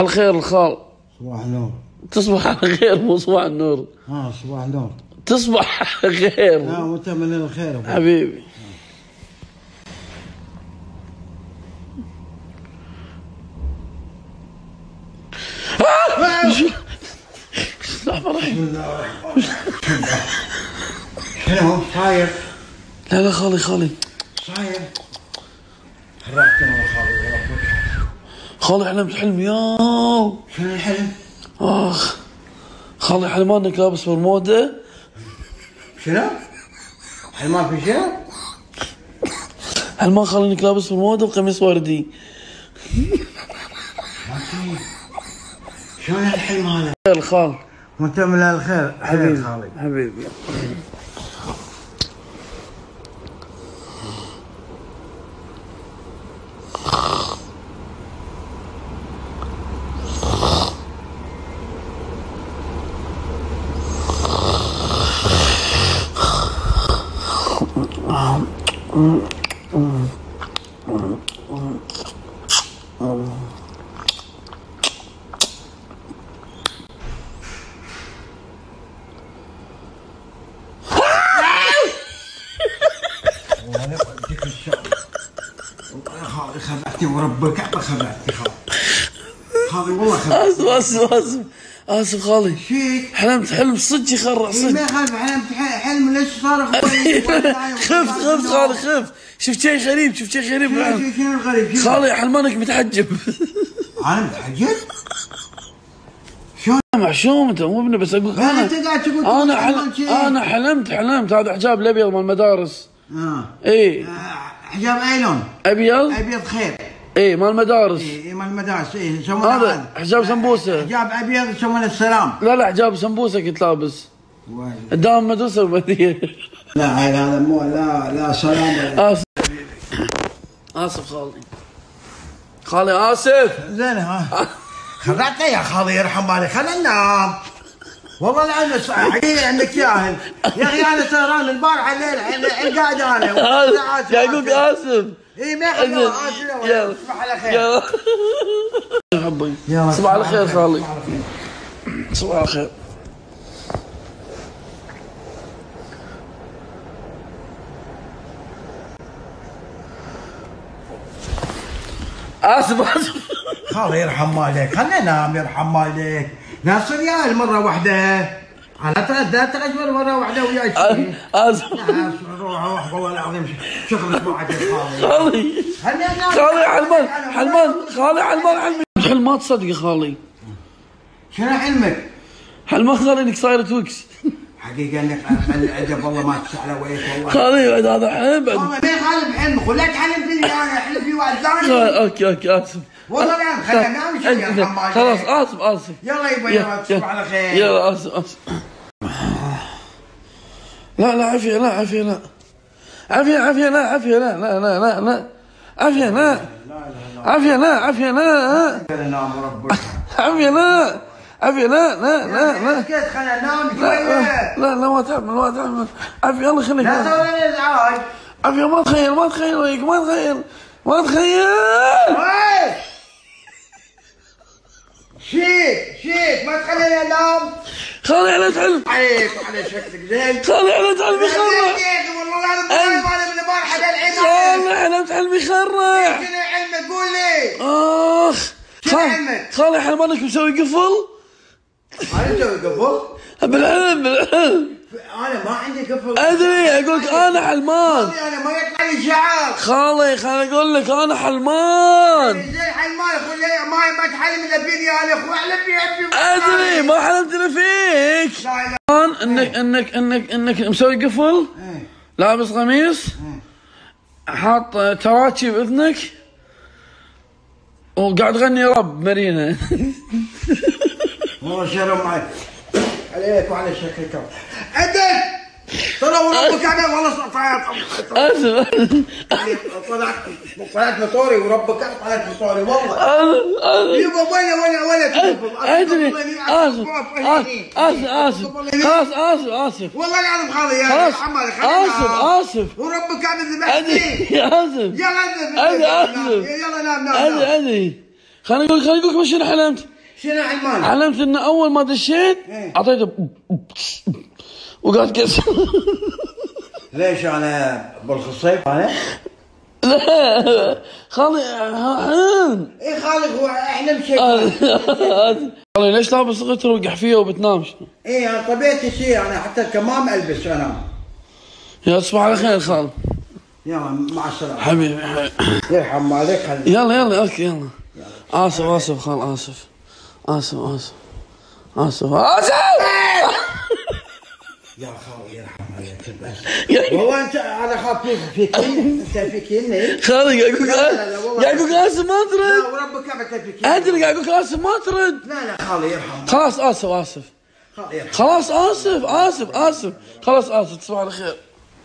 الخير الخال. صباح النور. تصبح على خير مو صباح النور. صباح النور. تصبح على خير. وانت من الخير حبيبي. بسم الله الرحمن الرحيم. شنو صاير؟ لا خالي صاير؟ حرقتنا يا خالي ربك. خالي حلمت حلم يا. شنو الحلم؟ خالي حلمان انك لابس برموده. شنو؟ حلمان في شنو؟ حلمان خالي انك لابس برموده وقميص وردي. شلون هالحلم هذا؟ خير الخال. وانت من الخير حبيبي خالي. حبيبي. خالي خبعتني وربك خبعتني خالي والله خبعتني. اسف خالي. شيك حلمت حلم صدق يخرع صدق. ما يخالف حلمت حلم ليش صار خف خالي خف. شفت شيء غريب شنو الغريب؟ خالي حلمانك متحجب. انا متحجب؟ شلون؟ معشوم انت مو ابني بس اقول انت قاعد تقول انا حلمت هذا حجاب الابيض مال المدارس. اي حجاب اي لون؟ ابيض خير. اي مال المدارس. اي مال المدارس. اي يسمونه هذا حجاب سمبوسه. حجاب ابيض يسمونه السلام. لا حجاب سمبوسه كنت لابس. قدام مدرسه المدينه. لا هذا مو لا سلام. اسف خالي اسف. زين ها خرعتنا يا خالي يرحم بالك. خلينا ننام والله العظيم. حقيقي عندك جاهل يا اخي. انا سهران البارحه الليل قاعد انا يعقوب اسف. اي ما يخليك اسف. تصبح على خير. حبي صباح الخير خالي. صباح الخير. اسف خالي يرحم والديك. خلينا ننام يرحم والديك. ناس ريال مره واحده على ثلاث اشهر مره واحده وياي. اسف روح والله العظيم شغلك مو عدل خالي. خالي حلمان خالي حلمان حلم ما تصدق خالي. شنو حلمك؟ حلمان خالي انك صاير توكس. حقيقه انك العجب والله ما تسع على ويك والله. خالي هذا حلم بعد. والله ما يخالف حلمك ولا تحلم فيني انا. احلم في واحد ثاني. اوكي اسف والله العظيم. خلينا ننام شوي يرحم والديك. خلاص اسف. يلا يبا تصبح على خير. يلا اسف. لا عافية لا عافية لا عافية لا عافية لا عافية لا عافية لا عافية لا خلينا ننام شوية. لا ما تعمل عافية الله يخليك. لا تسوي ازعاج. عافية ما تخيل وياك ما تخيل. شيك ما تخليني انام. خالي على حلم عليك وعلى شكلك زين. خالي على حلم يخرع. والله العظيم من البارحه للحين. خالي على حلم يخرع. شنو علمك قول لي؟ شنو علمك؟ خالي حلمانك مسوي قفل. انا مسوي قفل؟ بالعلم انا ما عندي قفل. ادري اقول لك انا حلمان. انا ما يطلع لي شعر. خالي اقول لك انا حلمان. زين حلمان اقول لي ما تحلم الا فيني انا اخوي. احلم فيك. ادري ما حلمت الا فيك. لا انك مسوي قفل. لابس قميص. حاط تراتشي باذنك وقاعد تغني رب مارينا. والله شرم معي عليك وعلى شكلك. عدل ترى وربك انا والله طلعت مطوري وربك انا طلعت مطوري والله. يبا ولا ادري. اسف والله العظيم خالي يا حمالك. اسف وربك انا ذبحتني. اسف يلا نام. ادري خليني اقول لك ما شنو حلمت. شنو حلمان؟ حلمت ان اول ما دشيت اعطيته وقعد كسر. ليش انا بالخصيف انا؟ لا خالي حلم. اي خالي هو احلم شيء. خالي ليش لابس غتر وقحفيه وبتنام؟ اي انا طبيعتي شيء، انا حتى الكمام البس انام. يا تصبح على خير خال. يلا مع السلامه حبيبي. يرحم والديك. يلا اوكي يلا. اسف خال اسف. يا خالي يرحم عليك. والله انت انا خاف فيك انت فيكيني. خالي قاعد اقول اسف ما ترد. لا وربك ابد فيك. ادري قاعد اقول اسف ما ترد. لا خالي يرحم. خلاص اسف. خلاص اسف. خلاص اسف. تصبح على خير.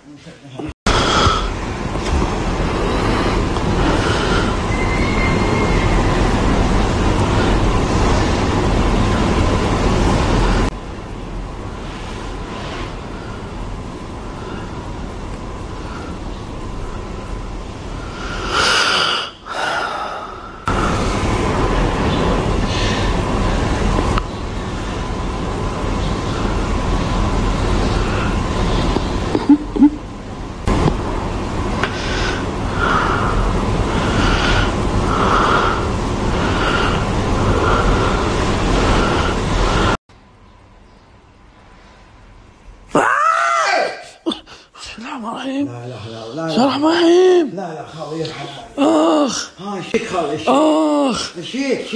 لا بسم الله الرحمن الرحيم. لا خالي يرحم. اخ شيك خالي شيك.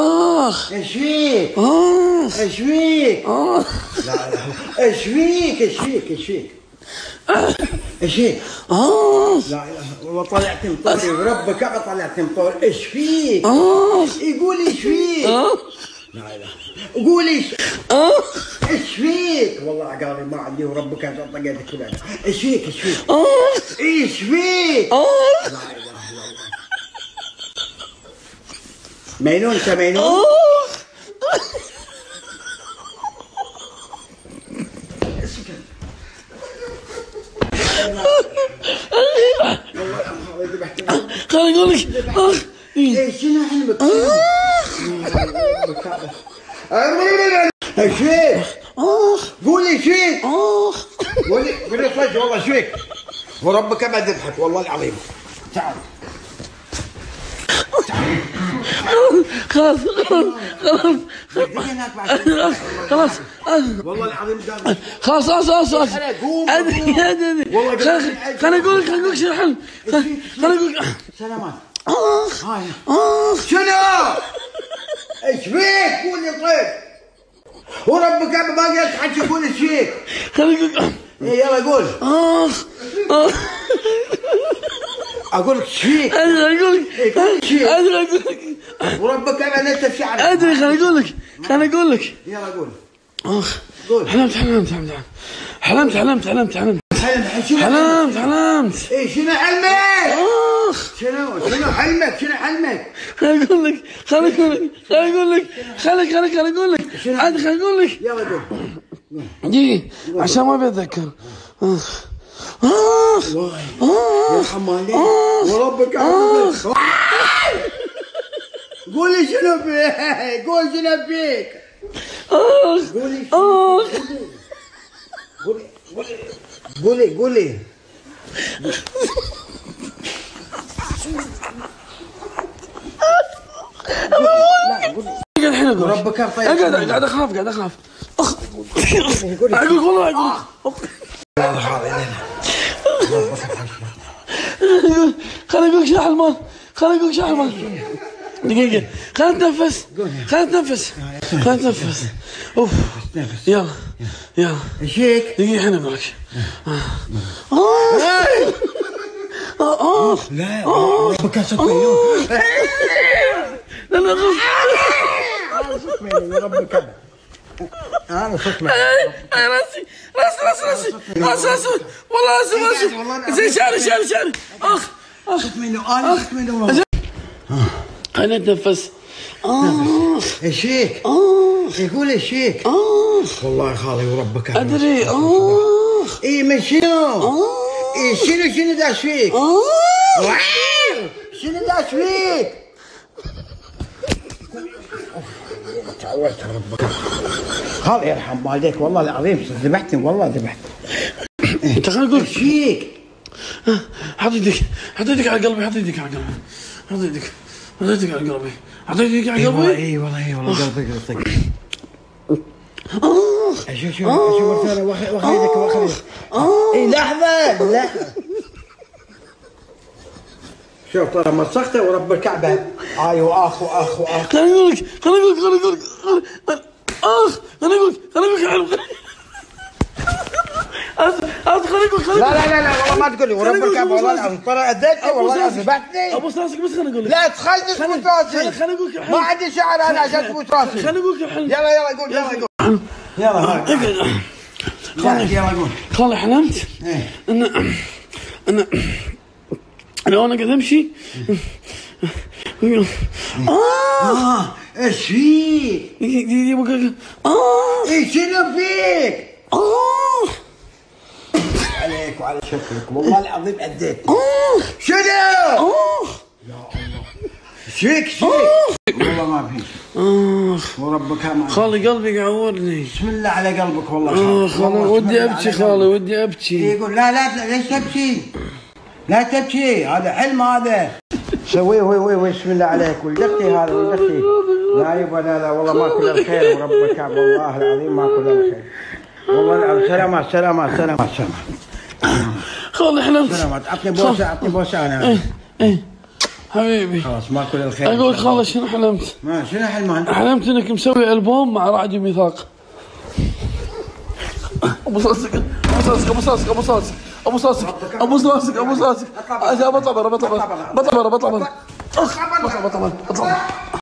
شيك. لا اشفيك. لا والله طلعت مطوري وربك ابد طلعت مطوري. اشفيك. يقول اشفيك. لا قولي اشفيك. والله عقالي ما عندي وربك انت طقيتك كلها. اشفيك. اشفيك. لا اله الا الله. مينون انت مينون. خليني اقول لك شنو حلمك؟ شيك. قولي شيك. قولي صدق والله شيك. وربك ابد اضحك والله العظيم. تعال. خلاص والله العظيم خلاص اسف. ادري خليني اقول لك شنو الحلم. خليني اقول لك سلامات. شنو؟ ايش فيك؟ قولي طيب. وربك ابد ما قلت حكي. قول ايش فيك؟ خليني اقول لك يلا قول. اقول لك ايش فيك؟ ادري اقول لك وربك ابد انت في شعرك. ادري خليني اقول لك يلا قول. قول. حلمت ايه شنو حلمك؟ شنو حلمك؟ خليني اقول لك عاد خليني اقول لك يلا قول. دقيقة عشان ما بتذكر. يرحم والديك وربك قولي شنو فيك. قولي. الحين اقول ربك قاعد اخاف اقول والله خليني اقول لك شو حلمان. دقيقة خلينا نتنفس. اوف يلا شيك. دقيقة الحين اقول لك. لا ربك صوت مينون. لا صوت مينون ربك. انا صوت مينون. راسي والله اسف. زين شعري. صوت مينون. خلينا نتنفس. شيك. يقول شيك. والله يا خالي وربك ادري. اي من شنو؟ شنو داش فيك؟ شنو داش فيك؟ تعودت ربك. خالي يرحم والديك والله العظيم ذبحتني والله ذبحت. انت خليني اقول ايش فيك؟ حط يدك على قلبي، حط يدك على قلبي، حط يدك على قلبي، حط يدك على قلبي. اي والله قلبي يطق. شوف واخذ يدك. اي لحظة. شوف ترى مسخته ورب الكعبة. ايوه اخ. خليني اقول لك خليني اقول لك حلو. لا والله ما تقول لي ورب الكعبة والله العظيم ترى اذيتني والله ذبحتني. ابوس راسك بس خليني اقول لك. لا تخلي تبوس راسي. خليني اقول لك ما عندي شعر انا عشان تبوس راسي. خليني اقول لك حلم. يلا قول. يلا قول. خالي حلمت ان لو انا قاعد امشي ايش فيك؟ ايش شنو فيك؟ عليك وعلى شكلك والله العظيم اديت. شنو؟ يا الله شيك والله ما في. وربك ما خالي قلبي يعورني. بسم الله على قلبك والله. خالي ودي ابكي. خالي ودي ابكي. يقول لا ليش تبكي؟ لا تبكي هذا حلم هذا. سوي وي بسم الله عليك. ولد اختي هذا ولد اختي. لا يبا لا والله ما كل الخير وربك والله العظيم ما كل الخير. والله سلامات. خالي حلمت. سلامات. عطني بوسه انا. ايه حبيبي. خلاص ما كل الخير. اقول خالي شنو حلمت؟ شنو حلمان؟ حلمت انك مسوي البوم مع رعد وميثاق. ابوس راسك. بطلع برا.